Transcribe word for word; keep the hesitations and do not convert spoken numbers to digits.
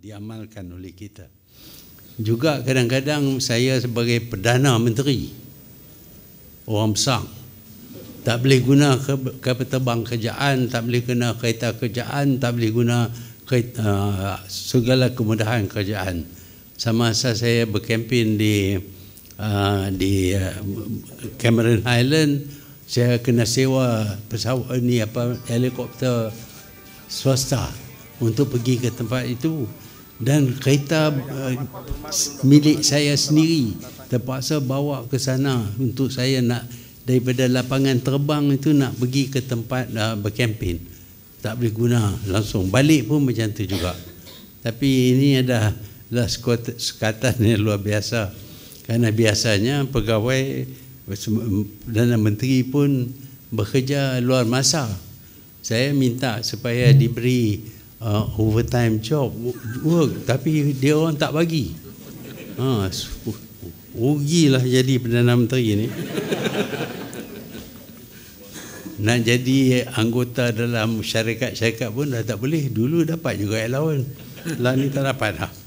diamalkan oleh kita. Juga kadang-kadang saya sebagai Perdana Menteri, orang besar, tak boleh guna kapal terbang kerajaan, tak boleh guna kereta kerajaan, tak boleh guna kereta, uh, segala kemudahan kerajaan. Sama masa saya berkempen di uh, di uh, Cameron Highland, saya kena sewa pesawat ni apa helikopter swasta untuk pergi ke tempat itu, dan kereta uh, milik saya sendiri terpaksa bawa ke sana untuk saya nak daripada lapangan terbang itu nak pergi ke tempat uh, berkempen. Tak boleh guna langsung, balik pun macam tu juga. Tapi ini adalah sekatan yang luar biasa, kerana biasanya pegawai Perdana Menteri pun bekerja luar masa. Saya minta supaya diberi uh, overtime job work, tapi dia orang tak bagi. Ha, rugilah jadi Perdana Menteri ni. Nak jadi anggota dalam syarikat-syarikat pun dah tak boleh. Dulu dapat juga allowance, lah ni tak dapat dah.